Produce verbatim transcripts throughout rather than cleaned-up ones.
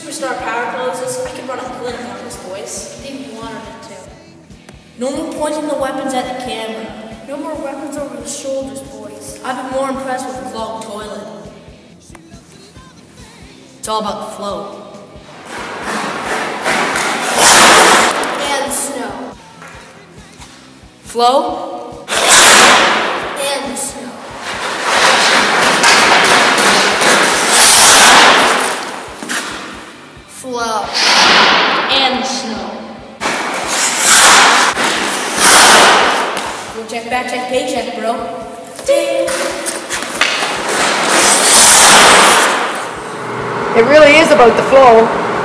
superstar power poses, I could run a clinic on this, boys. They wanted it to. No more pointing the weapons at the camera. No more weapons over the shoulders, boys. I've been more impressed with the clogged toilet. It's all about the flow. And snow. Flow? And the snow. Flow. And snow. Go check, back check, paycheck, bro. Ding! It really is about the flow.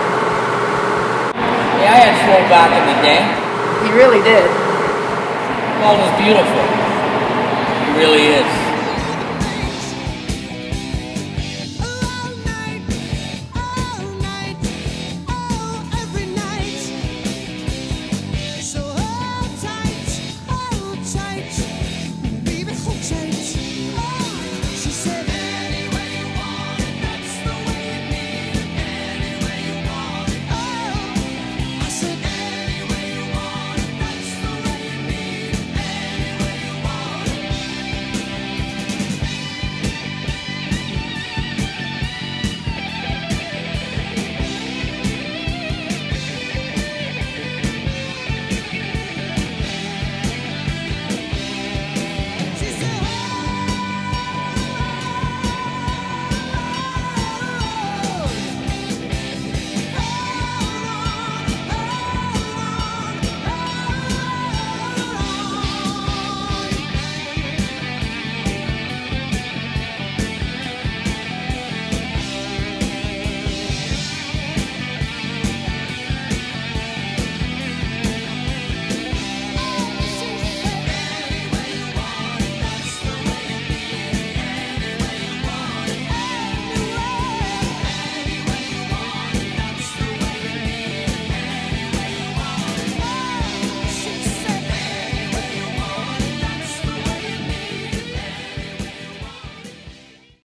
Yeah, I had flow back in the day. He really did. Paul is beautiful. He really is. So hold tight, hold tight.